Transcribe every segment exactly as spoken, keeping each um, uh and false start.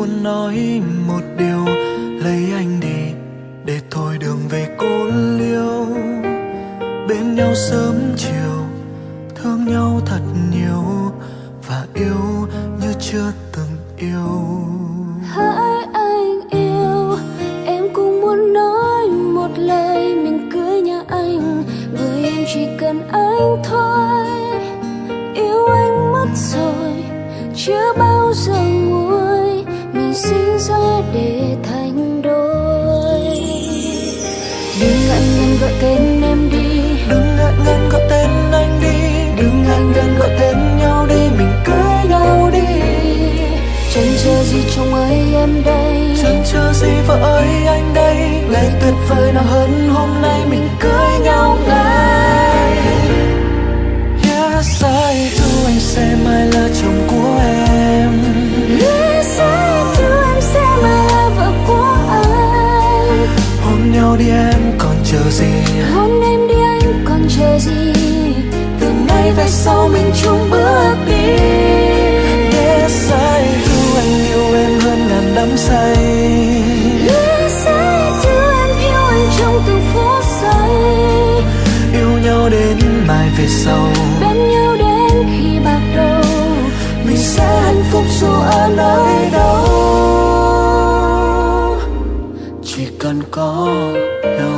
muốn nói một điều, lấy anh đi để thôi đường về cô liêu. Bên nhau sớm chiều, thương nhau thật nhiều và yêu như chưa từng yêu. Hỡi anh yêu, em cũng muốn nói một lời mình cưới nhà anh, bởi em chỉ cần anh thôi. Yêu anh mất rồi, chưa bao giờ nguôi, mình sinh ra để thành đôi. Đừng ngại ngần gọi tên em đi, đừng ngại ngần gọi tên anh đi, đừng ngại ngần gọi tên nhau đi, mình cưới nhau đi. Chẳng chờ gì chồng ơi em đây, chẳng chờ gì vợ ơi anh đây, ngày tuyệt vời nào hơn hôm nay mình cưới nhau ngay. Yes, I do, anh sẽ mãi là chồng của em. Yes, I do, em sẽ mãi là vợ của anh. Hôn nhau đi em còn chờ gì, hôn em đi anh còn chờ gì, từ nay về sau mình chung bước đi. Yes, I do, anh yêu em hơn ngàn đắm say. Yes, I do, em yêu anh trong từng phút giây. Yêu nhau đến mai về sau, bên nhau đến khi bạc đầu, mình sẽ hạnh phúc dù ở nơi đâu, chỉ cần có nhau.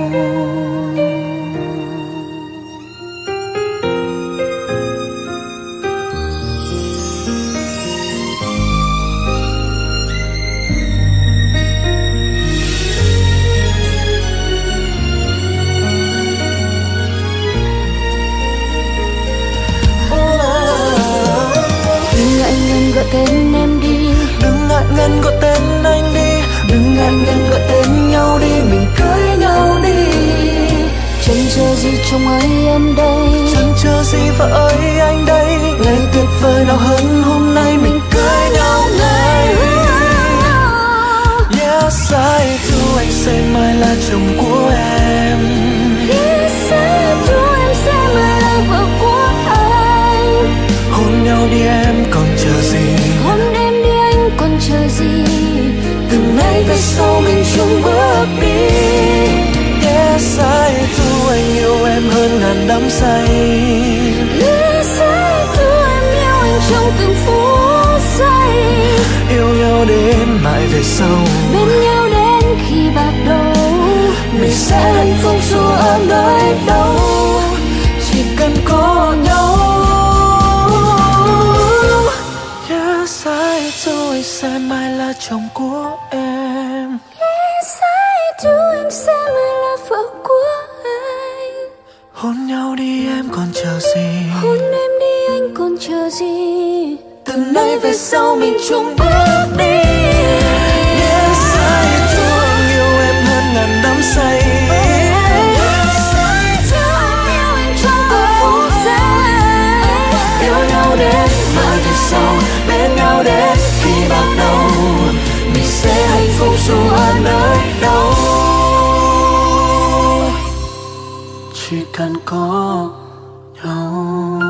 Gọi tên em đi, đừng ngại ngần gọi tên anh đi, đừng ngại ngần gọi tên nhau đi, mình cưới nhau đi. Chẳng chờ gì chồng ơi em đây, chẳng chờ gì vợ ơi anh đây, ngày tuyệt vời nào hơn hôm nay mình cưới nhau ngay. Yes, I do, anh sẽ mãi là chồng của em. Yes, I do, em sẽ mãi là vợ của anh. Hôn nhau đi em còn chờ gì, hôn em đi anh còn chờ gì, từ nay về sau mình chung bước đi. Yes, I do, anh yêu em hơn ngàn đắm say. Yes, I do, em yêu anh trong từng phút giây. Yêu nhau đến mãi về sau, bên nhau đến khi bạc đầu, mình sẽ hạnh phúc dù ở nơi đâu, chỉ cần có nhau. Yes, I do, anh sẽ mãi là chồng của em. Yes, I do, em sẽ mãi là vợ của anh. Hôn nhau đi em còn chờ gì, hôn em đi anh còn chờ gì, từ nay về sau mình chung bước đi. Yes, I do, anh yêu em hơn ngàn đắm say. Yes, I do, em yêu anh trong từng phút giây. Yêu nhau đến mãi về sau, bên nhau đến khi bạc đầu, mình sẽ hạnh phúc dù ở nơi đâu, chỉ cần có nhau.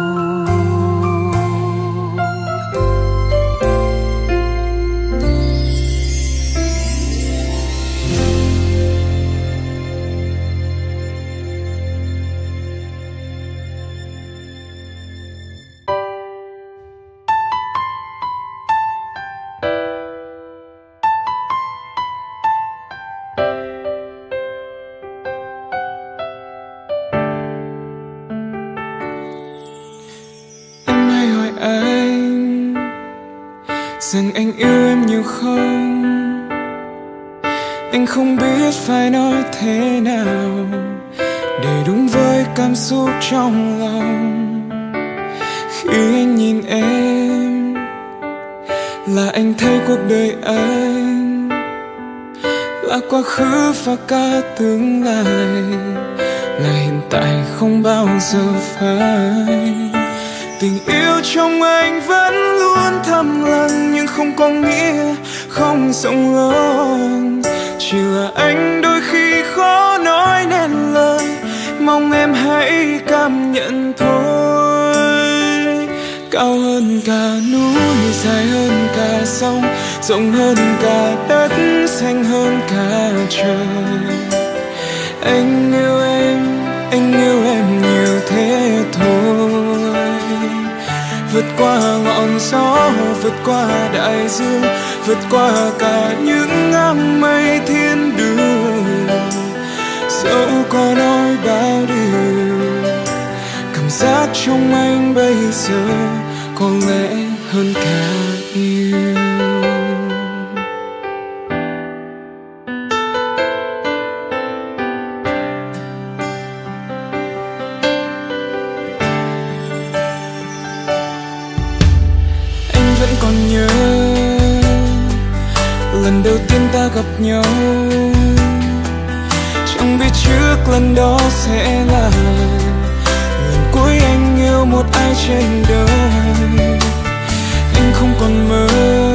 Rằng anh yêu em nhiều không, anh không biết phải nói thế nào để đúng với cảm xúc trong lòng. Khi anh nhìn em là anh thấy cuộc đời anh là quá khứ và cả tương lai, là hiện tại không bao giờ phai. Tình yêu trong anh vẫn luôn thầm lặng, nhưng không có nghĩa không rộng lớn. Chỉ là anh đôi khi khó nói nên lời, mong em hãy cảm nhận thôi. Cao hơn cả núi, dài hơn cả sông, rộng hơn cả đất, xanh hơn cả trời. Anh yêu em, anh yêu em nhiều thế thôi. Vượt qua ngọn gió, vượt qua đại dương, vượt qua cả những áng mây thiên đường. Dẫu có nói bao điều, cảm giác trong anh bây giờ có lẽ hơn cả yêu. Anh vẫn còn nhớ lần đầu tiên ta gặp nhau, chẳng biết trước lần đó sẽ là lần cuối anh yêu một ai trên đời. Anh không còn mơ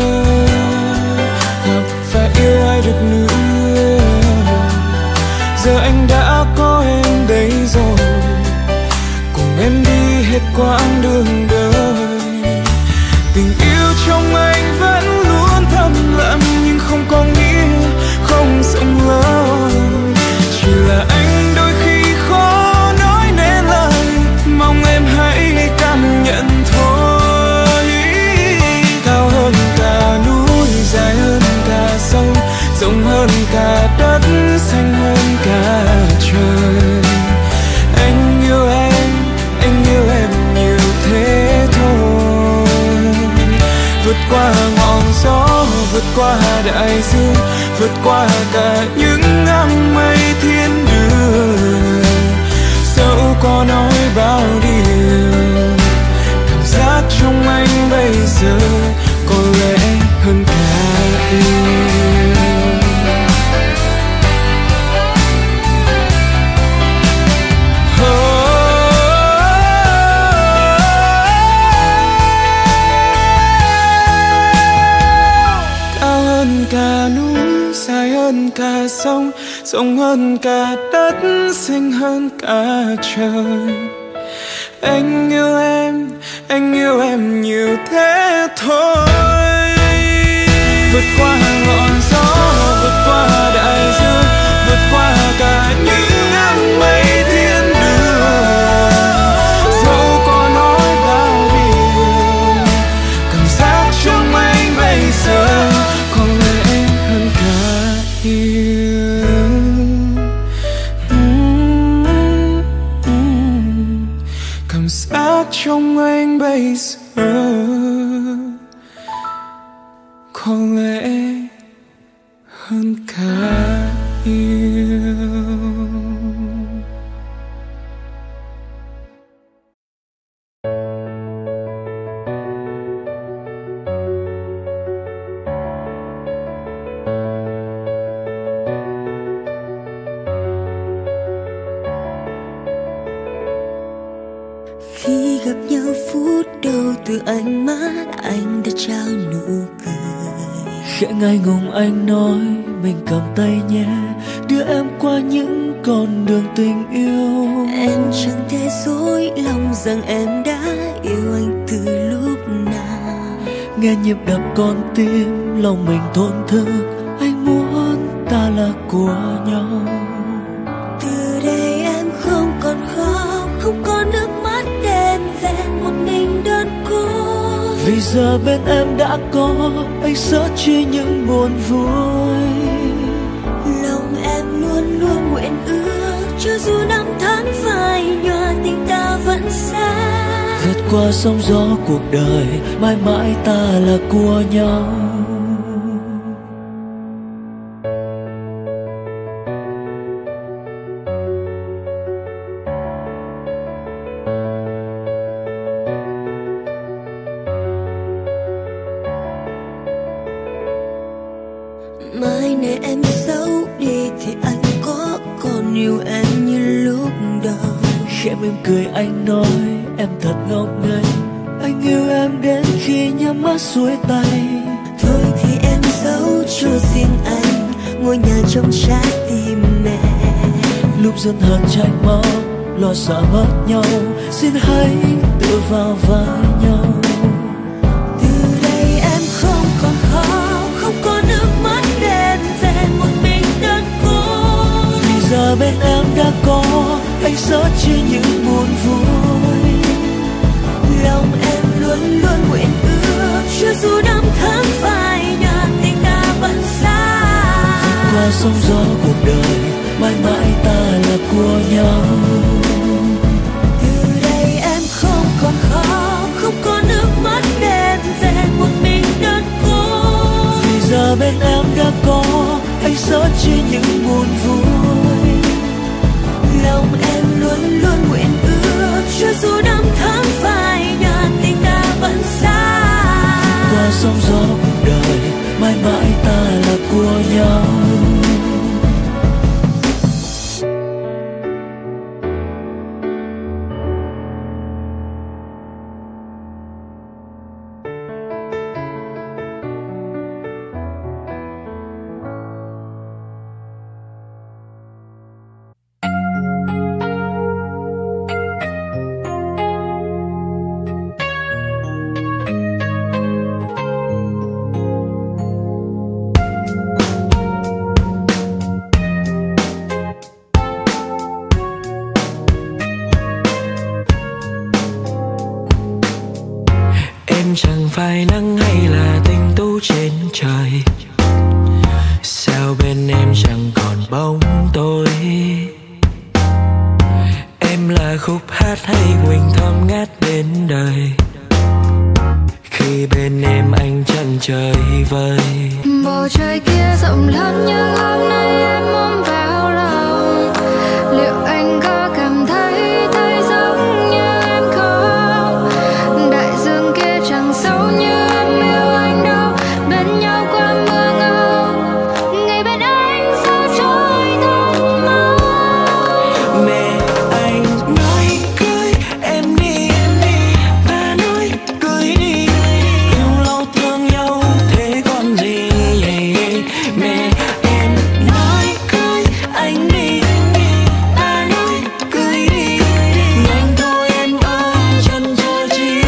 gặp và yêu ai được nữa. Giờ anh đã có em đây rồi, cùng em đi hết quãng đường đời. Tình yêu trong anh vẫn luôn thầm lặng, nhưng không có nghĩa không rộng lớn. Chỉ là anh đôi khi khó nói nên lời, mong em hãy cảm nhận thôi. Cao hơn cả núi, dài hơn cả sông, rộng hơn cả đất, xanh hơn cả trời. Anh yêu em, anh yêu em nhiều thế thôi. Vượt qua ngọn gió, vượt qua đại dương, vượt qua cả những áng mây thiên đường. Dẫu có nói bao điều, cảm giác trong anh bây giờ có lẽ hơn cả yêu. Cả núi, dài hơn cả sông, rộng hơn cả đất, xanh hơn cả trời. Anh yêu em, anh yêu em nhiều thế thôi. Vượt qua ngọn gió, vượt qua đại dương, vượt qua cả những áng mây thiên đường. Dẫu có nói bao điều, cảm giác trong anh bây giờ có lẽ hơn cả yêu. Mm, mm. Cảm giác trong anh bây giờ có lẽ hơn cả yêu. Khi gặp nhau phút đầu, từ ánh mắt anh đã trao nụ cười. Khẽ ngại ngùng anh nói mình cầm tay nhé, đưa em qua những con đường tình yêu. Em chẳng thể dối lòng rằng em đã yêu anh từ lúc nào. Nghe nhịp đập con tim lòng mình thổn thức, anh muốn ta là của nhau. Từ đây em không còn khóc, không có nước mắt đêm về một mình đơn cô. Vì giờ bên em đã có anh sợ chi những buồn vui. Lòng em luôn luôn nguyện ước, cho dù năm tháng phai nhòa tình ta vẫn xa. Vượt qua sóng gió cuộc đời, mãi mãi ta là của nhau. Mai này em xấu đi thì anh có còn yêu em như lúc đầu. Khẽ mỉm cười anh nói em thật ngốc nghếch, anh yêu em đến khi nhắm mắt xuôi tay. Thôi thì em giấu cho riêng anh ngôi nhà trong trái tim mẹ. Lúc dần hờn trách móc, lo sợ mất nhau, xin hãy tự vào vai nhau. Từ đây em không còn khóc, không giờ bên em đã có anh sớt chia những buồn vui. Lòng em luôn luôn nguyện ước cho dù năm tháng phai nhạt tình ta vẫn xa. Vượt qua sóng gió cuộc đời, mãi mãi ta là của nhau. Từ đây em không còn khóc, không có nước mắt đêm về một mình đơn côi. Vì giờ bên em đã có anh sớt chia những buồn vui. Lòng em luôn luôn nguyện ước cho dù năm tháng phai nhạt tình ta vẫn xa. Vượt qua sóng gió cuộc đời, mãi mãi ta là của nhau. Chẳng phải nắng hay là tinh tú trên trời, sao bên em chẳng còn bóng tôi. Em là khúc hát hay nguyện thơm ngát bên đời, khi bên em anh chẳng trời vơi. Bầu trời kia rộng lớn nhưng hôm nay em ôm vào lòng. Liệu anh có cảm thấy thấy giống như em không? Đại dương kia chẳng sâu như em yêu anh đâu. Bên nhau qua mưa ngâu, ngày bên anh sao trôi thật mau. Mẹ anh nói cưới em đi, ba nói cưới đi, yêu lâu thương nhau thế còn gì. Mẹ em nói cưới anh đi, ba nói cưới đi, nhanh thôi em ơi chân chờ chi.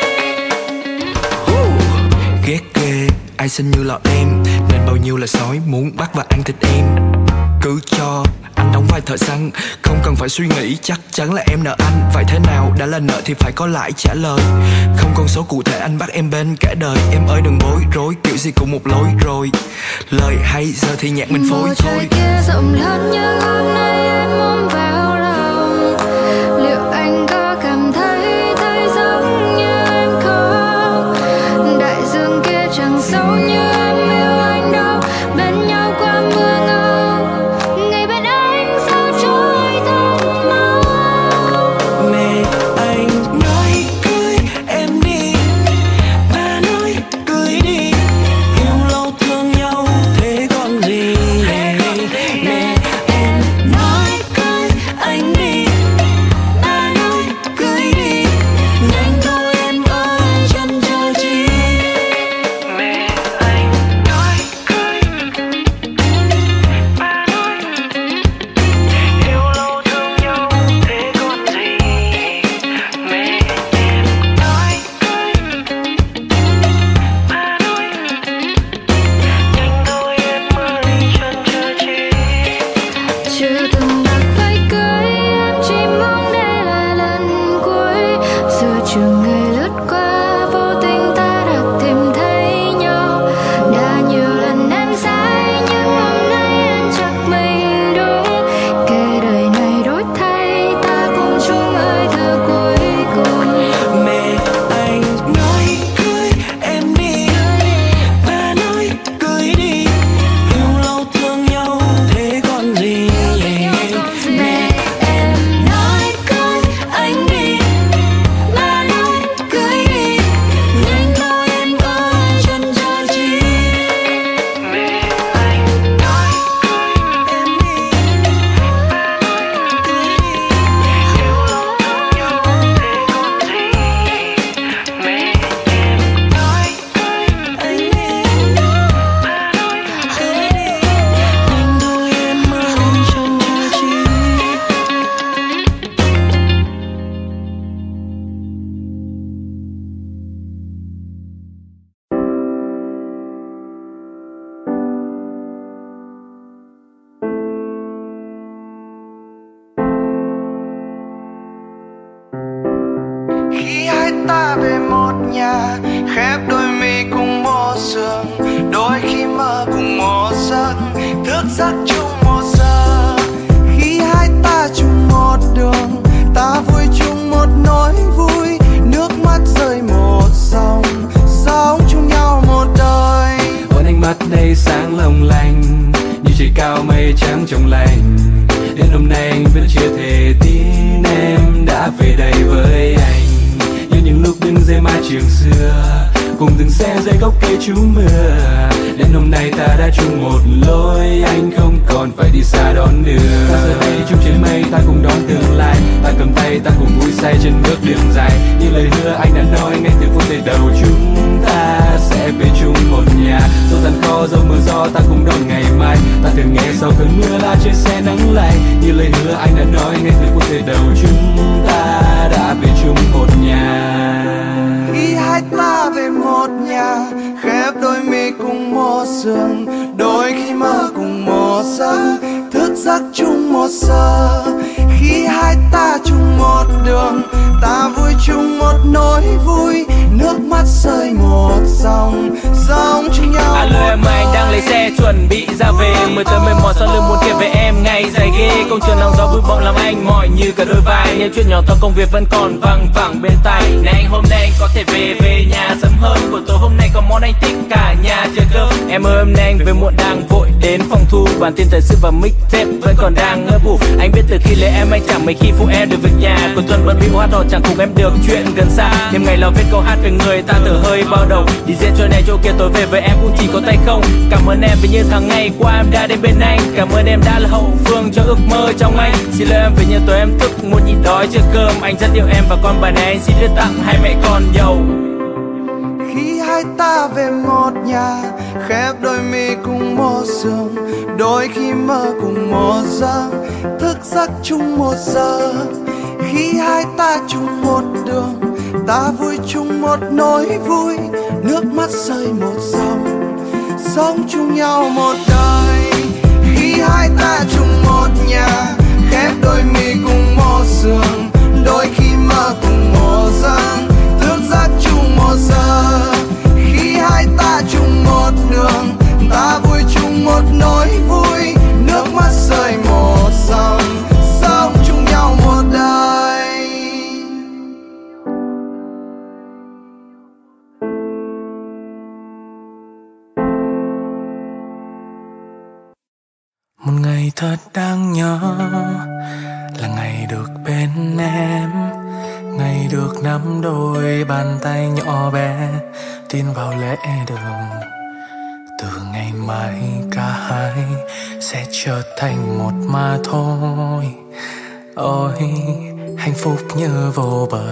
Ghét ghê ai xinh như là em, nên bao nhiêu là sói muốn bắt và ăn thịt em. Cứ cho anh đóng vai thợ săn, không cần phải suy nghĩ, chắc chắn là em nợ anh. Vậy thế nào đã là nợ thì phải có lãi trả lời. Không con số cụ thể anh bắt em bên cả đời. Em ơi đừng bối rối, kiểu gì cũng một lối rồi. Lời hay giờ thì nhạc mình phối Bầu thôi. trời kia rộng lớn nhưng hôm nay em ôm vào lòng. Liệu anh có cảm thấy thấy giống như em không? Đại dương kia chẳng sâu như em yêu anh đâu. Bên nhau qua mưa ngâu, ngày bên anh sao trôi thật mau. Mẹ anh nói cưới em đi, ba nói cưới đi, yêu lâu thương nhau thế còn gì. Mẹ em nói cưới anh đi, ba nói cưới đi, nhanh thôi em ơi chân chờ chi. Mẹ anh nói cưới, ba nói yêu lâu thương nhau thế còn gì. Mẹ em nói cưới, ba nói nhanh thôi em ơi chân chờ chi. Chưa từng mặc váy cưới, em chỉ mong đây là lần cuối. Giữa trường ngày lướt qua, vô tình ta đã tìm thấy nhau. Đã nhiều lần em sai, nhưng hôm nay em chắc mình đúng. Kể đời này đổi thay, ta cùng chung hơi thở cuối cùng. Mẹ anh nói cưới em đi, ba nói cưới đi, yêu lâu thương nhau thế còn gì. Mẹ ta về một nhà, khép đôi mi cùng một giường, đôi khi mơ cùng một giấc, thức giấc chung một giờ. Khi hai ta chung một đường, ta vui chung một nỗi vui, nước mắt rơi một dòng, sống chung nhau một đời. Ôn ánh mắt đây sáng long lanh, như trời cao mây trắng trong lành. Đến hôm nay anh vẫn chưa thể tin em đã về đây với anh, như những lúc đứng dưới mái trường xưa, cùng từng xe dưới gốc cây trú mưa. Đến hôm nay ta đã chung một lối, anh không còn phải đi xa đón đưa. Ta giờ đây chung trên mây, ta cùng đón tương lai, ta cầm tay, ta cùng vui say trên bước đường dài. Như lời hứa anh đã nói ngay từ phút giây đầu, chúng ta sẽ về chung một nhà. Dẫu gian khó, dẫu mưa gió, ta cùng đón ngày mai. Ta thường nghe sau cơn mưa là trên xe nắng lạnh, như lời hứa anh đã nói ngay từ phút giây đầu, chúng ta đã về chung một nhà. Khi hai ta về một nhà, khép đôi mi cùng một giường, đôi khi mơ cùng một giấc, thức giấc chung một giờ. Khi hai ta chung một đường, ta vui chung một nỗi vui, nước mắt rơi một dòng, sống chung nhau. Alo em, anh đang lấy xe chuẩn bị ra về, mười tới mười một sau lưng muốn kể về em ngày dài ghê. Công trường nắng gió bụi bặm làm anh mỏi như cả đôi vai, những chuyện nhỏ to công việc vẫn còn văng vẳng bên tai. Này anh hôm nay anh có thể về về nhà sớm hơn, buổi tối hôm nay có món anh thích cả nhà chờ cơm. Em ơi hôm nay anh về muộn đang vội đến phòng thu, bản tin thời sự và mixtape vẫn còn đang ngỡ vụ. Anh biết từ khi lấy em anh chẳng mấy khi phụ em được việc nhà, cuối tuần vẫn bị hát đỏ chẳng cùng em được chuyện gần xa. Đêm ngày lo viết câu hát về người ta thở hơi bao đầu, đi dễ chỗ này chỗ kia tối về với em cũng chỉ có tay không. Cảm ơn em vì như tháng ngày qua em đã đến bên anh, cảm ơn em đã là hậu phương cho ước mơ trong anh. Xin lỗi em vì như tối em thức muốn nhịn đói chưa cơm, anh rất yêu em và con bài này anh xin đưa tặng hai mẹ con giàu. Khi hai ta về một nhà, khép đôi mi cùng một giường, đôi khi mơ cùng một giấc, thức giấc chung một giờ. Khi hai ta chung một đường, ta vui chung một nỗi vui, nước mắt rơi một dòng, sống chung nhau một đời. Khi hai ta chung một nhà, khép đôi mi cùng một giường, đôi khi mơ cùng một giấc, thức giấc chung một giờ. Khi hai ta chung một đường, ta vui chung một nỗi vui, nước mắt rơi một dòng, sống chung nhau một đời. Một ngày thật đáng nhớ là ngày được bên em, ngày được nắm đôi bàn tay nhỏ bé tiến vào lễ đường. Từ ngày mai cả hai sẽ trở thành một mà thôi. Ôi hạnh phúc như vô bờ.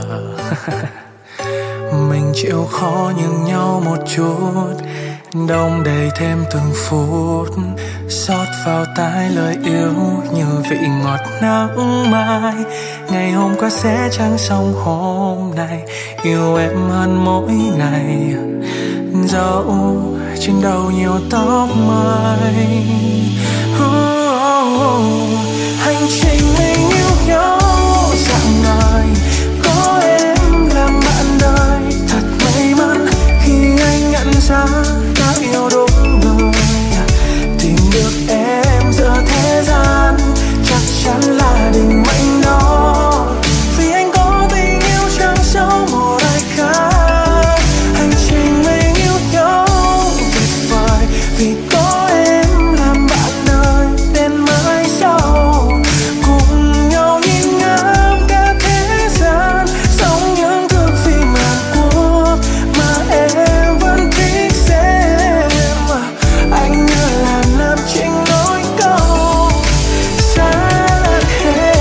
Mình chịu khó nhường nhau một chút, đong đầy thêm từng phút, xót vào tai lời yêu như vị ngọt nắng mai. Ngày hôm qua sẽ chẳng xong hôm nay, yêu em hơn mỗi ngày. Dẫu trên đầu nhiều tóc mai, uh, uh, uh. Hành trình mình yêu nhau dạng ngời, có em làm bạn đời. Thật may mắn khi anh nhận ra đã yêu đúng người, tìm được em giữa thế gian chắc chắn là định mệnh đó. Vì anh có tình yêu chẳng giấu một ai khác, hành trình mình yêu nhau tuyệt vời vì có em làm bạn đời đến mãi sau. Cùng nhau nhìn ngắm cả thế gian, sống những thước phim Hàn Quốc mà em vẫn thích xem. Anh như là nam chính nối câu xa hết.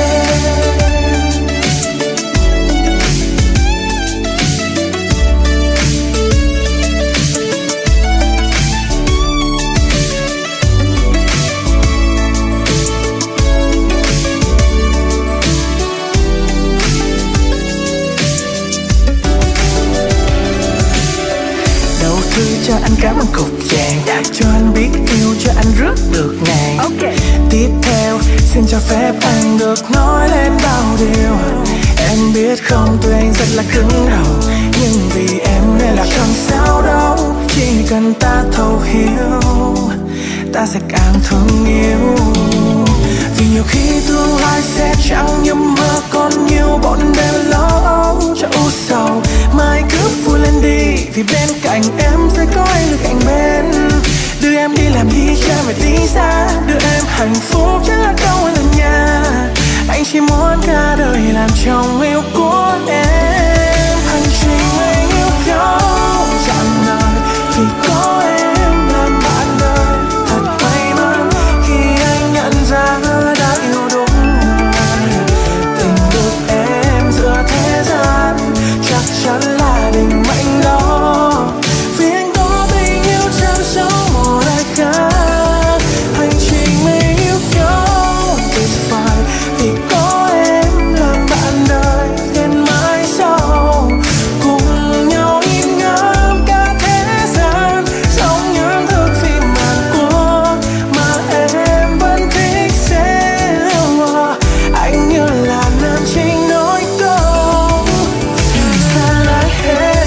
Đầu thư cho anh cảm ơn cục vàng, cho anh biết yêu, cho anh rước được ngàn. Okay. Tiếp theo xin cho phép anh được nói lên bao điều Em biết không, tôi anh rất là cứng đầu, nhưng vì em nên là không sao đâu. Chỉ cần ta thấu hiểu, ta sẽ càng thương yêu. Vì nhiều khi tương lai sẽ chẳng như mơ, còn nhiều bọn đêm lo âu cho u sầu. Mai cứ vui lên đi, vì bên cạnh em sẽ có anh được cạnh bên. Đưa em đi làm đi chơi về tí xa, đưa em hạnh phúc chẳng là đâu là nhà. Anh chỉ muốn cả đời làm chồng yêu của em. Hành trình anh yêu dấu chẳng lời, vì có em làm bạn đời. Thật may mắn khi anh nhận ra đã yêu đúng người. Tình được em giữa thế gian chắc chắn là định mệnh đó. Vì anh có tình yêu chẳng giống một ai khác. Hành trình mình yêu nhau tuyệt vời, vì có em làm bạn đời đến mãi sau. Cùng nhau nhìn ngắm cả thế gian, giống những thước phim màn cua mà em vẫn thích xem. Anh như là nam chính nối câu xa lại hết.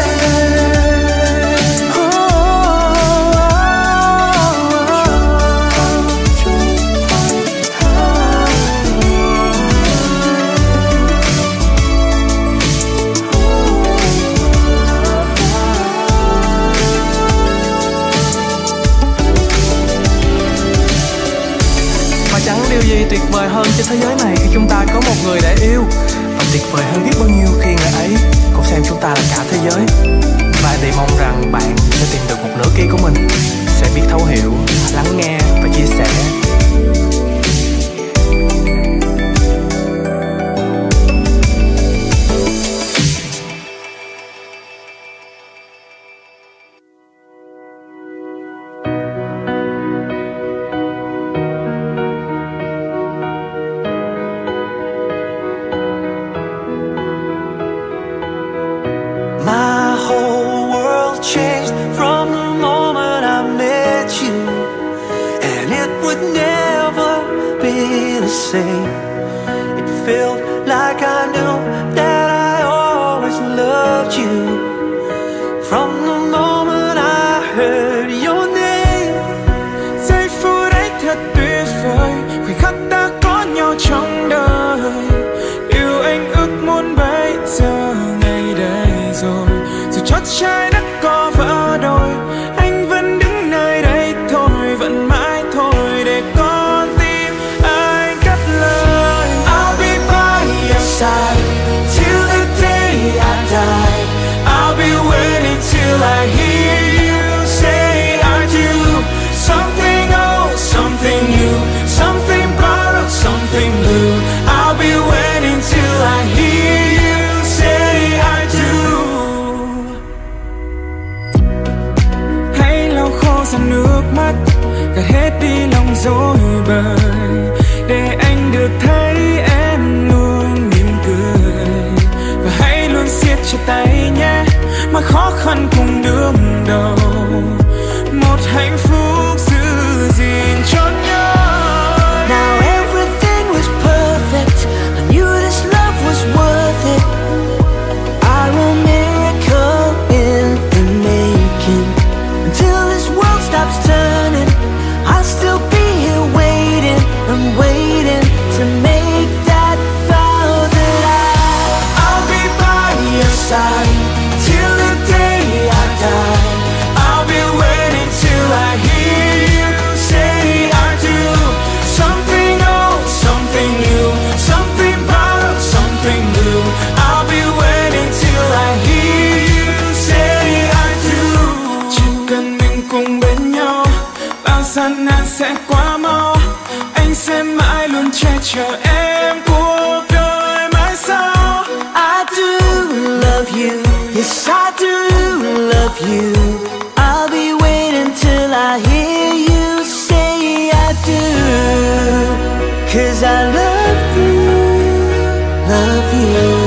Và chẳng điều gì tuyệt vời hơn trên thế giới này khi chúng ta có một người để yêu. Và tuyệt vời hơn biết bao nhiêu khi người ấy cũng xem chúng ta là cả thế giới. Và thì mong rằng bạn sẽ tìm được một nửa kia của mình, sẽ biết thấu hiểu, lắng nghe và chia sẻ. My whole world changed from the moment I met you, and it would never be the same. It felt like I knew that I always loved you. From the moment I heard your name, giây phút ấy thật tuyệt vời, khoảnh khắc ta có nhau trong đời. Yêu anh ước muốn bây giờ ngày đây rồi, dù chót trái đất có vỡ đôi, anh vẫn đứng nơi đây thôi, vẫn mãi thôi để con tim anh cất lời. I'll be by your side till the day I die. I'll be waiting till I hear you say I do. Something old, something new, something borrowed, something blue. I'll be waiting till I hear you say I do. Hãy lau khô dòng nước mắt, gạt hết đi lòng dối bời, để anh được thấy em luôn mỉm cười. Và hãy luôn siết chặt tay nhé, mà khó khăn cùng đương đầu, một hạnh phúc giữ gìn cho nhau. Now everything was perfect, I knew this love was worth it. Our miracle in the making. Until this world stops turning, I'll still be here waiting. I'm waiting to make that vow that I I'll be by your side till the day I die. I'll be waiting till I hear you say I do. Something old, something new, something borrowed, something new. I'll be waiting till I hear you say I do. Chỉ cần mình cùng bên nhau, bao gian nan sẽ qua mau. Anh sẽ mãi luôn che chở em cuộc đời mãi sau. I do love you, yes I do love you. I'll be waiting till I hear you say I do. Cause I love you, love you.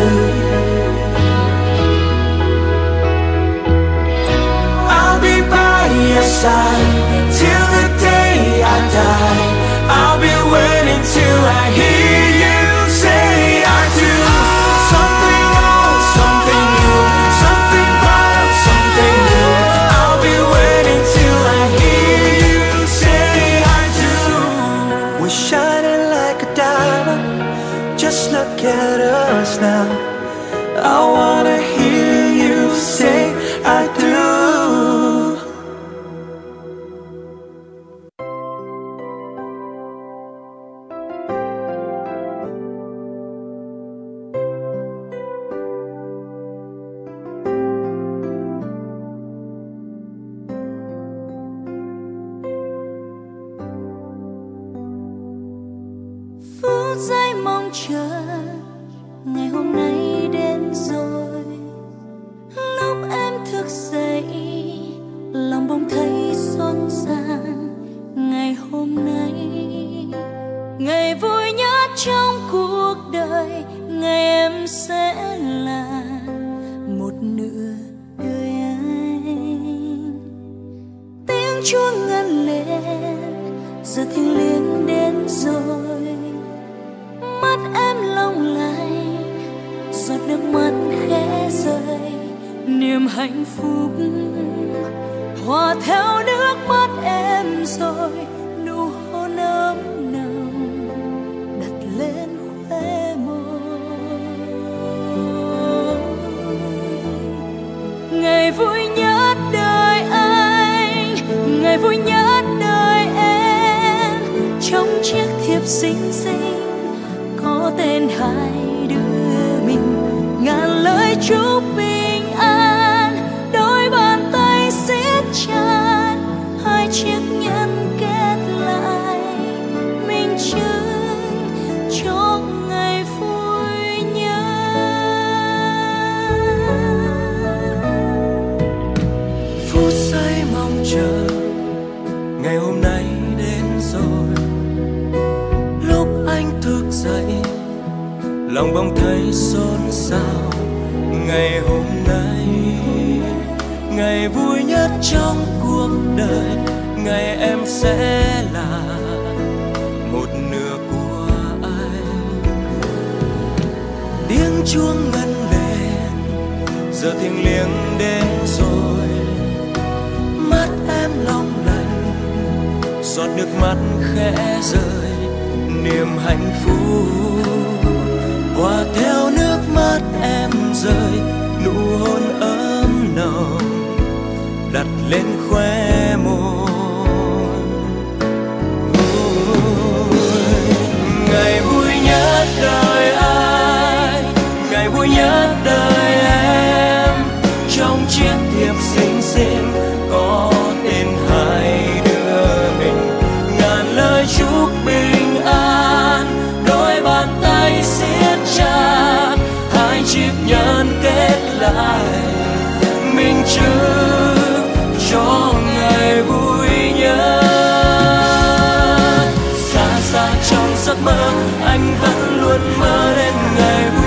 I'll be by your side till the day I die. I'll be waiting till I hear you say I do. just look at us now. I wanna hear you say I do. Phút giây mong chờ ngày hôm nay đến rồi. Lúc em thức dậy lòng bỗng thấy xôn xang. Ngày hôm nay ngày vui nhất trong cuộc đời, ngày em sẽ là một nửa đời anh. Tiếng chuông ngân lên giờ thiêng liêng đến rồi. Mắt em long lanh giọt nước mắt khẽ rơi. Niềm hạnh phúc hòa theo nước mắt em rồi. Nụ hôn ấm nồng đặt lên khóe môi. Ngày vui nhất đời anh, ngày vui nhất đời em. Trong chiếc thiệp xinh xinh có tên hai đứa mình. Ngàn lời chúc bình an, đôi bàn tay siết chặt. Hai chiếc nhẫn kết lại, minh chứng cho ngày vui nhất. Phút giây mong chờ ngày hôm nay đến rồi. Lúc anh thức dậy lòng bỗng thấy xôn xao. Ngày hôm nay ngày vui nhất trong cuộc đời, ngày em sẽ là một nửa của anh. Tiếng chuông ngân lên giờ thiêng liêng đến rồi. Mắt em long lanh giọt nước mắt khẽ rơi. Niềm hạnh phúc hòa theo nước mắt em rơi. Nụ hôn ấm nồng đặt lên khóe môi. Ngày vui nhất đời anh, ngày vui nhất đời em. Trong chiếc thiệp xinh xinh có tên hai đứa mình. Ngàn lời chúc bình an, đôi bàn tay siết chặt. Hai chiếc nhẫn kết lại, minh chứng cho ngày vui nhất. Xa xa trong giấc mơ anh vẫn luôn mơ đến ngày vui.